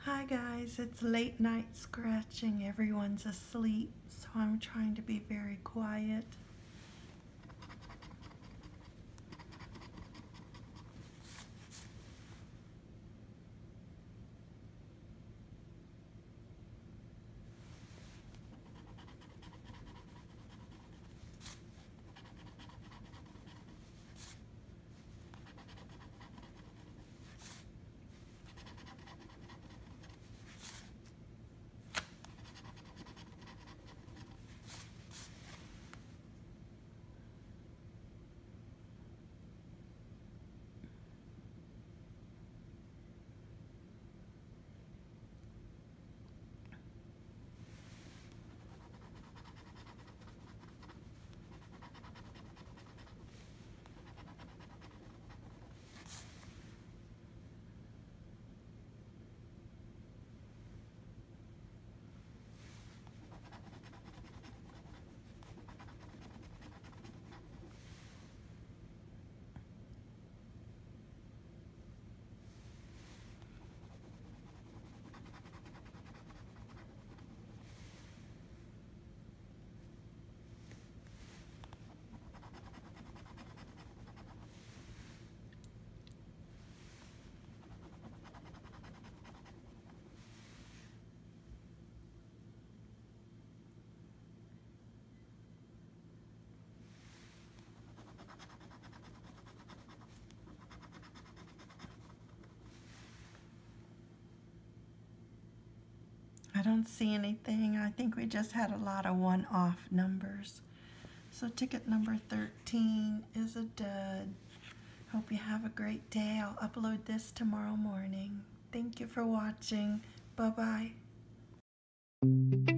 Hi guys, it's late night scratching. Everyone's asleep, so I'm trying to be very quiet. I don't see anything. I think we just had a lot of one-off numbers. So ticket number 13 is a dud. Hope you have a great day. I'll upload this tomorrow morning. Thank you for watching. Bye-bye.